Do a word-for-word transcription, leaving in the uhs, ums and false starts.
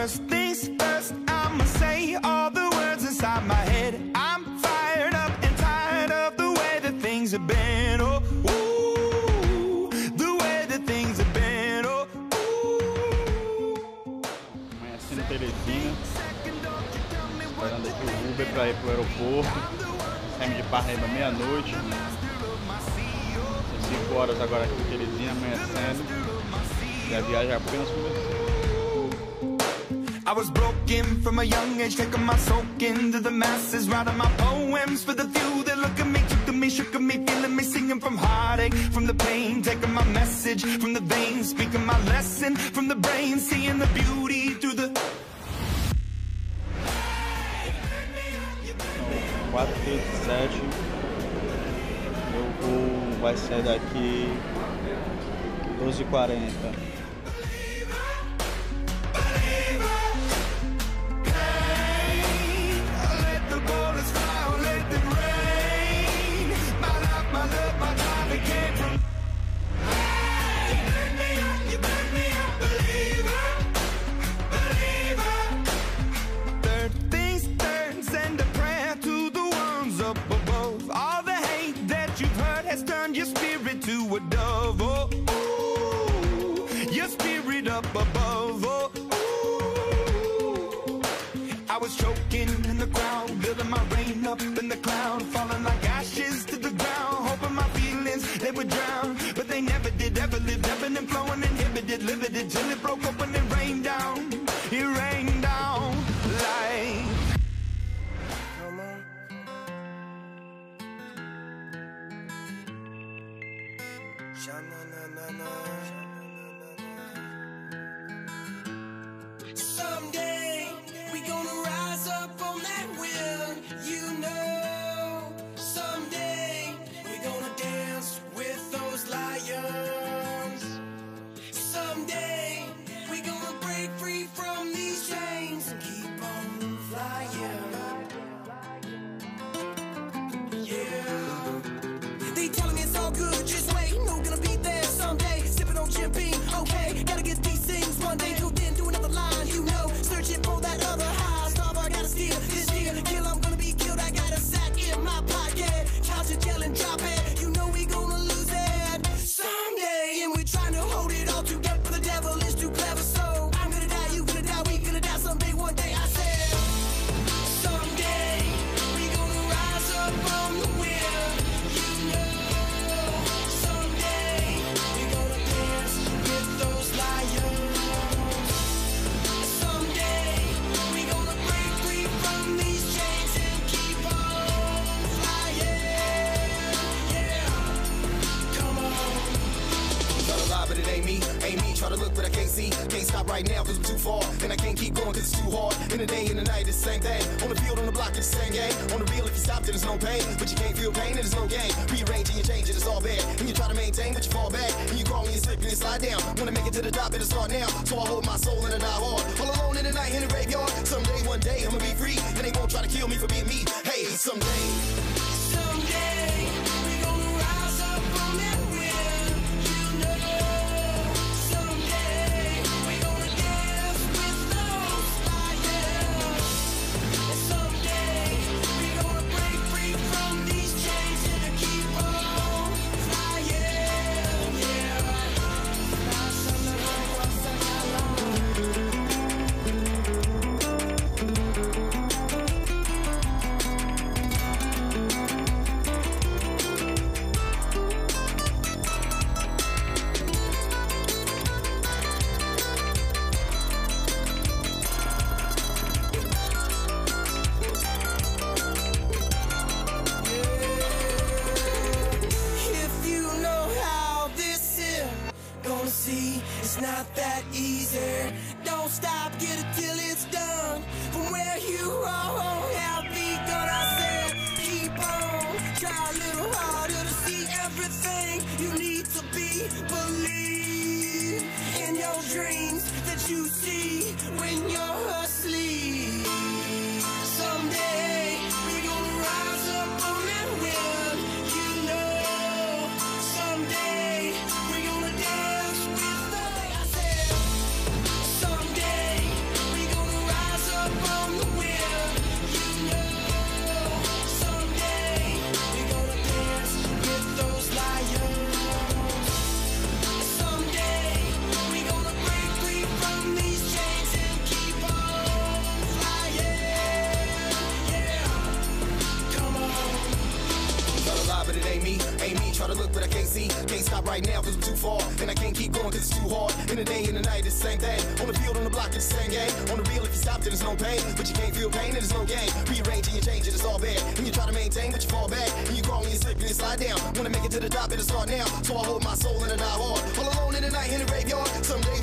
First things first, I'ma say all the words inside my head. I'm fired up and tired of the way that things have been. Oh, ooh, the way that things have been. Oh, ooh. Amanhecendo em Teresina, esperando aqui o Uber para ir pro aeroporto. Saímos de Parnaíba meia-noite. cinco horas agora aqui em Teresina, amanhecendo. E a viagem apenas começou. I was broken from a young age, taking my soak into the masses, writing my poems for the few that look at me, took at me, shook at me, feeling me, singing from heartache, from the pain, taking my message from the veins, speaking my lesson from the brain, seeing the beauty through the... quatro e sete, meu voo vai sair daqui doze e quarenta. To a dove, oh, ooh, your spirit up above, oh, ooh. I was choking in the crowd, building my rain up in the cloud, falling like ashes to the ground, hoping my feelings, they would drown, but they never did, ever lived, ebbing and flowing, inhibited, limited, till it broke open and rained down, it rained down like... Someday we gonna rise up on that wheel, you know. Someday we gonna dance with those lions. Someday we gonna break free from these chains and keep on flying. Yeah, they telling me it's all good, just wait, no gonna be there someday. Sipping on champagne, okay, gotta get these things one day. Till then, do another line, you know, searching for that other high. Starboard, gotta steal this year, kill, I'm gonna be killed. I got a sack in my pocket, couch it, yell and drop it. You know we gonna lose it someday, and we're trying to hold it all together. But the devil is too clever, so I'm gonna die, you gonna die, we gonna die someday, one day. I said, someday we gonna rise up on the wheel, you know. Someday we gonna dance with those lions. Someday we gonna break free from these chains and keep on flying. Yeah, come on. Try to lie, but it ain't me, ain't me. Try to look, but I can't see. Can't stop right now, cause I'm too far. And I can't keep going, cause it's too hard. In the day, in the night, it's the same thing. On the field, on the block, it's the same game. On the real, if you stop, then there's no pain. But you can't feel pain, and there's no gain. Rearranging, you change it, it's all bad. And you try to maintain, but you fall back. And you crawl and you slip and you slide down. Wanna make it to the top, and it's hard now. So I hold my soul and I die hard. All alone in the night, in the graveyard. Someday, one day, I'ma be free. And they won't try to kill me for being me. Hey, someday. Someday we gonna rise up on that wheel, you know. Someday we gonna dance with those lions. And someday we gonna break free from these chains and keep on flying. Yeah. If you know how this is gonna see, it's not that easy. Don't stop, get it till it's done. From where you are, have begun. I said, keep on, try a little harder to see everything you need to be. Believe in your dreams that you see when you're asleep. Someday we gonna rise up on that wheel, you know. Someday we gonna dance with the. I said, someday we gonna I can't see. Can't stop right now cause I'm too far. And I can't keep going cause it's too hard. In the day and the night, it's the same thing. On the field, on the block, it's the same game. On the real, if you stop, then there's no pain. But you can't feel pain, and there's no gain. Rearranging, you change it, it's all bad. And you try to maintain, but you fall back. And you crawl and you slip and you slide down. Wanna make it to the top, it'll start now. So I hold my soul and I die hard. All alone in the night in the graveyard. Someday